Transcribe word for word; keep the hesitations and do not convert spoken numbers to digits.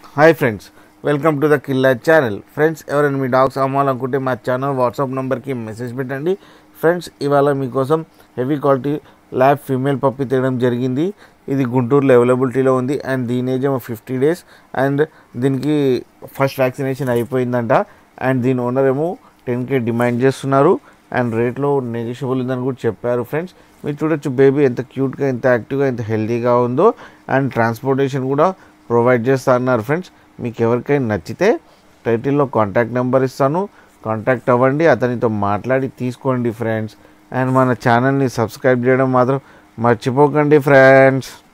Hi friends, welcome to the killer channel. Friends, ఎవరైనా మీ dogs అమ్మాలనుకుంటే మా ఛానల్ వాట్సాప్ నెంబర్కి మెసేజ్ పెట్టండి. ఫ్రెండ్స్, ఇవాళ మీకోసం heavy quality lab female puppy తేయడం జరిగింది. ఇది గుంటూరులో అవైలబిలిటీలో ఉంది అండ్ దీని ఏజ్ ఏమో ఫిఫ్టీ డేస్ అండ్ దీనికి ఫస్ట్ వ్యాక్సినేషన్ అయిపోయిందంట. అండ్ దీని ఓనర్ ఏమో టెన్ కే డిమాండ్ చేస్తున్నారు అండ్ రేట్లో నెగోషియబుల్ ఉందని కూడా చెప్పారు. ఫ్రెండ్స్, మీరు చూడొచ్చు బేబీ ఎంత క్యూట్గా, ఎంత యాక్టివ్గా, ఎంత హెల్తీగా ఉందో. అండ్ ట్రాన్స్పోర్టేషన్ కూడా ప్రొవైడ్ చేస్తా అన్నారు. ఫ్రెండ్స్, మీకు ఎవరికైనా నచ్చితే టైటిల్లో కాంటాక్ట్ నెంబర్ ఇస్తాను, కాంటాక్ట్ అవ్వండి, అతనితో మాట్లాడి తీసుకోండి ఫ్రెండ్స్. అండ్ మన ఛానల్ని సబ్స్క్రైబ్ చేయడం మాత్రం మర్చిపోకండి ఫ్రెండ్స్.